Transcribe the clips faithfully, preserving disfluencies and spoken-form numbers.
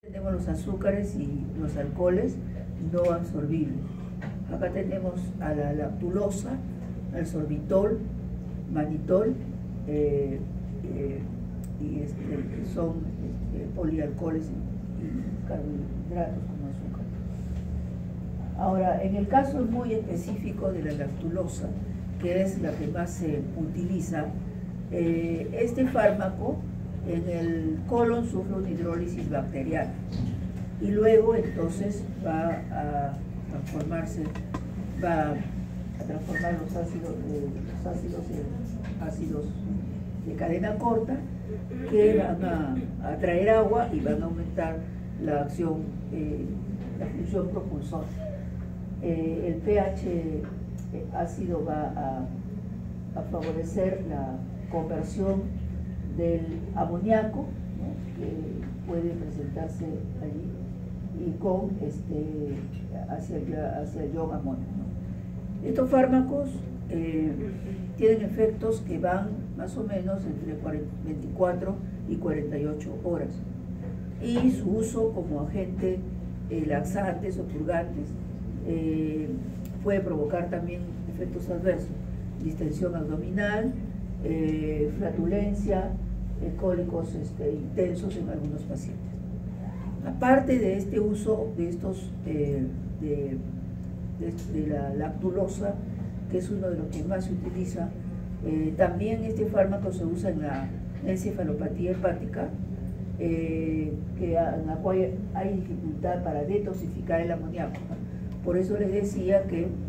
Tenemos los azúcares y los alcoholes no absorbibles. Acá tenemos a la lactulosa, al sorbitol, manitol, eh, eh, y este, que son este, polialcoholes y carbohidratos como azúcar. Ahora, en el caso muy específico de la lactulosa, que es la que más se utiliza, eh, este fármaco en el colon sufre una hidrólisis bacteriana y luego entonces va a transformarse, va a transformar los ácidos, eh, los ácidos en ácidos de cadena corta que van a atraer agua y van a aumentar la acción, eh, la función propulsora. Eh, el pH ácido va a, a favorecer la conversión del amoníaco, ¿no?, que puede presentarse allí, y con este, hacia, hacia el ion amonio, ¿no? Estos fármacos eh, tienen efectos que van más o menos entre veinticuatro y cuarenta y ocho horas, y su uso como agente eh, laxantes o purgantes eh, puede provocar también efectos adversos, distensión abdominal, eh, flatulencia, eh, cólicos este, intensos en algunos pacientes. Aparte de este uso de estos eh, de, de, de la lactulosa, que es uno de los que más se utiliza, eh, también este fármaco se usa en la encefalopatía hepática, eh, que en la cual hay dificultad para detoxificar el amoníaco, ¿no? Por eso les decía que eh,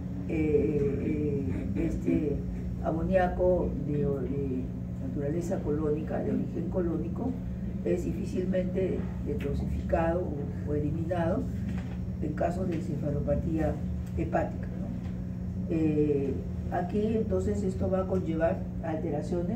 eh, este amoníaco de, de naturaleza colónica, de origen colónico, es difícilmente detoxificado o, o eliminado en caso de encefalopatía hepática, ¿no? Eh, aquí entonces esto va a conllevar alteraciones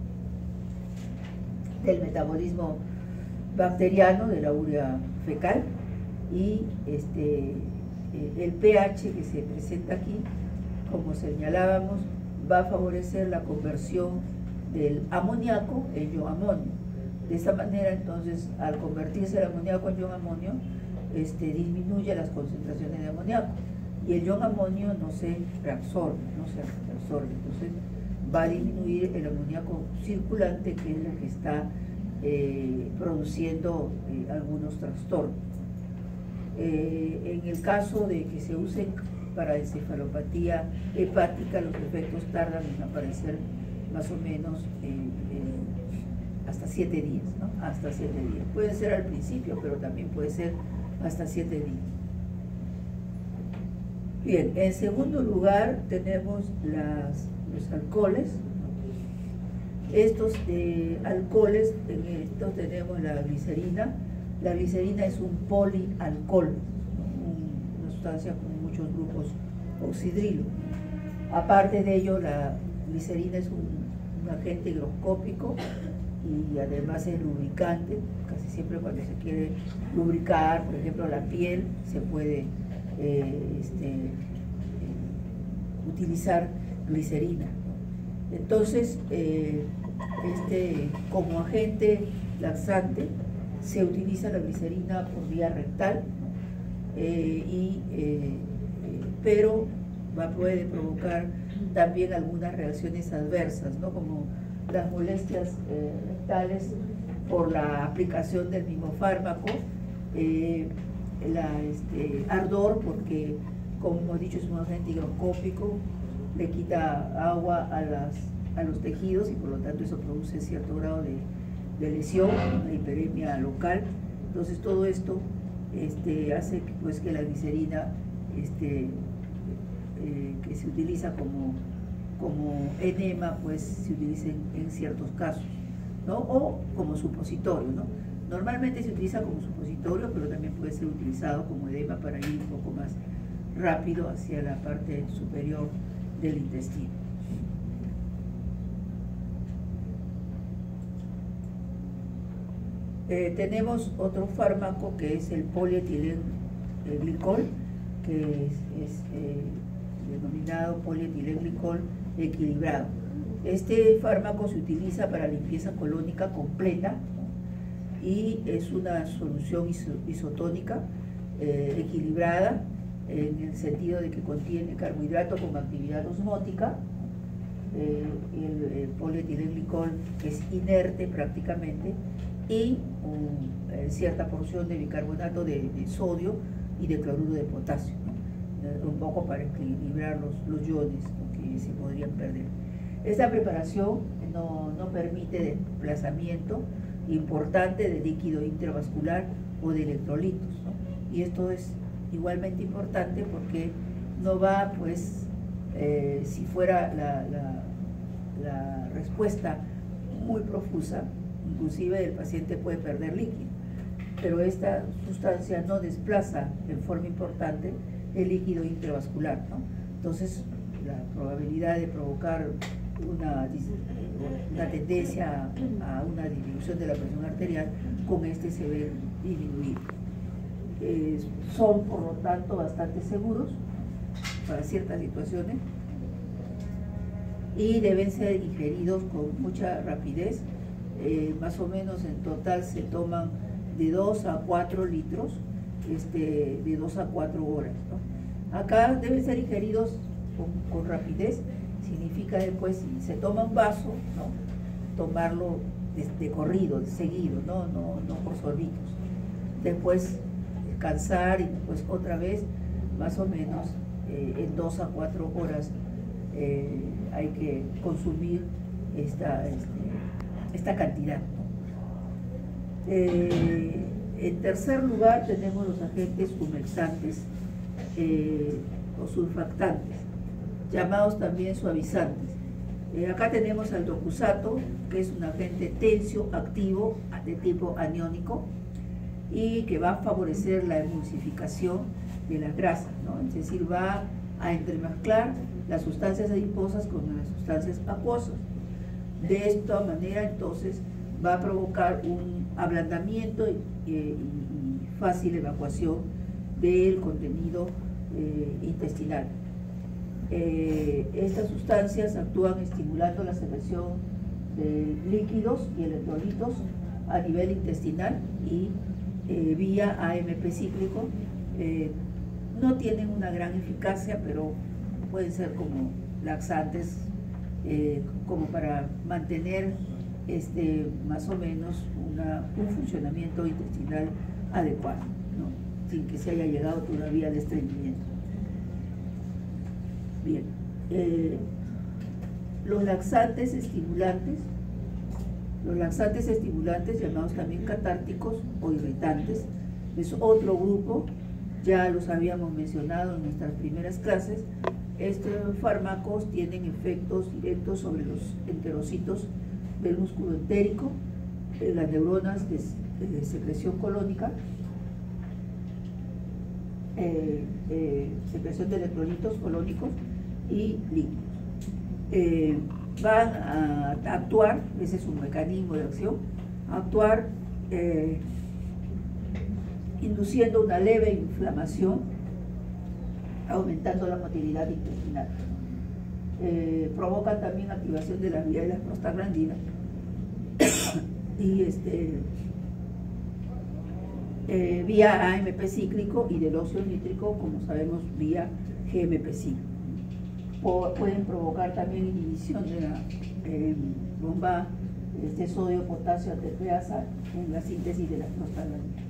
del metabolismo bacteriano de la urea fecal, y este, el pH que se presenta aquí, como señalábamos, va a favorecer la conversión del amoníaco en ion amonio. De esta manera, entonces, al convertirse el amoníaco en ion amonio, este, disminuye las concentraciones de amoníaco, y el ion amonio no se reabsorbe, no se reabsorbe, entonces va a disminuir el amoníaco circulante, que es lo que está eh, produciendo eh, algunos trastornos. Eh, en el caso de que se usen para encefalopatía hepática, los efectos tardan en aparecer más o menos eh, eh, hasta siete días, ¿no? Hasta siete días. Puede ser al principio, pero también puede ser hasta siete días. Bien, en segundo lugar tenemos las, los alcoholes. Estos eh, alcoholes, en estos tenemos la glicerina. La glicerina es un polialcohol, ¿no?, una sustancia con muchos grupos oxidrilo. Aparte de ello, la glicerina es un, un agente higroscópico y además es lubricante. Casi siempre cuando se quiere lubricar, por ejemplo, la piel, se puede eh, este, eh, utilizar glicerina. Entonces, eh, este, como agente laxante, se utiliza la glicerina por vía rectal, eh, y, eh, pero va, puede provocar también algunas reacciones adversas, ¿no?, como las molestias eh, rectales por la aplicación del mismo fármaco, eh, la, este, ardor, porque, como hemos dicho, es un agente higroscópico, le quita agua a, las, a los tejidos y por lo tanto eso produce cierto grado de de lesión, una hiperemia local. Entonces todo esto este, hace que, pues, que la glicerina este, eh, que se utiliza como, como enema, pues se utilice en, en ciertos casos, ¿no?, o como supositorio, ¿no? Normalmente se utiliza como supositorio, pero también puede ser utilizado como edema para ir un poco más rápido hacia la parte superior del intestino. Eh, tenemos otro fármaco que es el polietilenglicol, que es, es eh, denominado polietilenglicol equilibrado. Este fármaco se utiliza para limpieza colónica completa, ¿no?, y es una solución iso, isotónica eh, equilibrada en el sentido de que contiene carbohidrato con actividad osmótica, eh, el, el polietilenglicol es inerte prácticamente, y un, eh, cierta porción de bicarbonato de, de sodio y de cloruro de potasio, ¿no? eh, un poco para equilibrar los, los iones, ¿no?, que se podrían perder. Esta preparación no, no permite desplazamiento importante de líquido intravascular o de electrolitos, ¿no? Y esto es igualmente importante porque no va, pues, eh, si fuera la, la, la respuesta muy profusa, inclusive el paciente puede perder líquido, pero esta sustancia no desplaza en forma importante el líquido intravascular, ¿no? Entonces, la probabilidad de provocar una, una tendencia a una disminución de la presión arterial con este se ve disminuida. Eh, son, por lo tanto, bastante seguros para ciertas situaciones y deben ser ingeridos con mucha rapidez. Eh, más o menos en total se toman de dos a cuatro litros, este, de dos a cuatro horas, ¿no? Acá deben ser ingeridos con, con rapidez, significa después, si se toma un vaso, ¿no?, tomarlo de, de corrido, de seguido, ¿no? No, no por sorbitos. Después descansar y después otra vez, más o menos eh, en dos a cuatro horas eh, hay que consumir esta, este, esta cantidad, ¿no? Eh, en tercer lugar tenemos los agentes humectantes eh, o surfactantes, llamados también suavizantes. Eh, acá tenemos al docusato, que es un agente tensio activo de tipo aniónico y que va a favorecer la emulsificación de las grasas, ¿no? Es decir, va a entremezclar las sustancias adiposas con las sustancias acuosas. De esta manera, entonces, va a provocar un ablandamiento y, y, y fácil evacuación del contenido eh, intestinal. Eh, estas sustancias actúan estimulando la secreción de líquidos y electrolitos a nivel intestinal y eh, vía A M P cíclico. Eh, no tienen una gran eficacia, pero pueden ser como laxantes, eh, como para mantener este, más o menos una, un funcionamiento intestinal adecuado, ¿no?, sin que se haya llegado todavía al estreñimiento. Bien, eh, los laxantes estimulantes, los laxantes estimulantes llamados también catárticos o irritantes, es otro grupo, ya los habíamos mencionado en nuestras primeras clases. Estos fármacos tienen efectos directos sobre los enterocitos del músculo entérico, eh, las neuronas de, de secreción colónica, eh, eh, secreción de electrolitos colónicos y líquidos. Eh, van a actuar, ese es un mecanismo de acción, a actuar eh, induciendo una leve inflamación, aumentando la motilidad intestinal. Eh, provocan también activación de las vías de las prostaglandinas y este, eh, vía A M P cíclico y del óxido nítrico, como sabemos, vía G M P cíclico. O pueden provocar también inhibición de la eh, bomba este, sodio-potasio ATPasa en la síntesis de las prostaglandinas.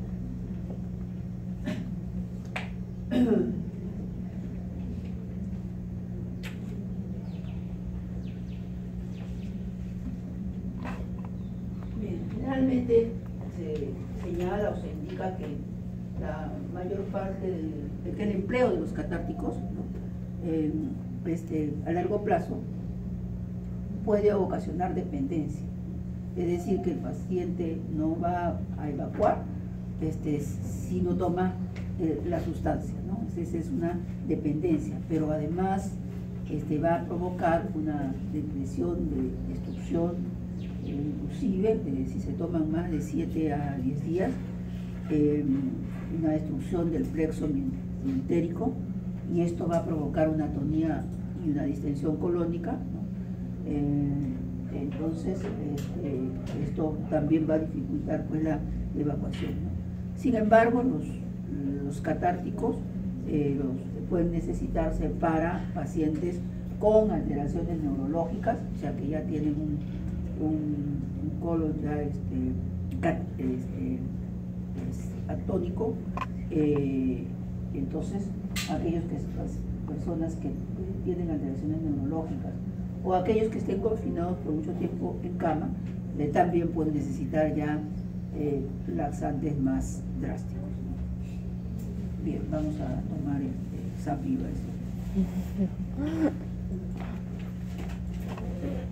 Bien, generalmente se señala o se indica que la mayor parte del, de que el empleo de los catárticos, ¿no?, eh, este, a largo plazo puede ocasionar dependencia, es decir, que el paciente no va a evacuar este, si no toma eh, la sustancia, ¿no? Esa es una dependencia, pero además este, va a provocar una depresión de destrucción, eh, inclusive de, si se toman más de siete a diez días, eh, una destrucción del plexo entérico, y esto va a provocar una atonía y una distensión colónica, ¿no? Eh, Entonces, este, esto también va a dificultar pues, la evacuación, ¿no? Sin embargo, los, los catárticos eh, los, pueden necesitarse para pacientes con alteraciones neurológicas, o sea que ya tienen un, un, un colon ya este, cat, este, es atónico. Eh, entonces, aquellos que las personas que tienen alteraciones neurológicas o aquellos que estén confinados por mucho tiempo en cama, eh, también pueden necesitar ya eh, laxantes más drásticos, ¿no? Bien, vamos a tomar este, Sapiva.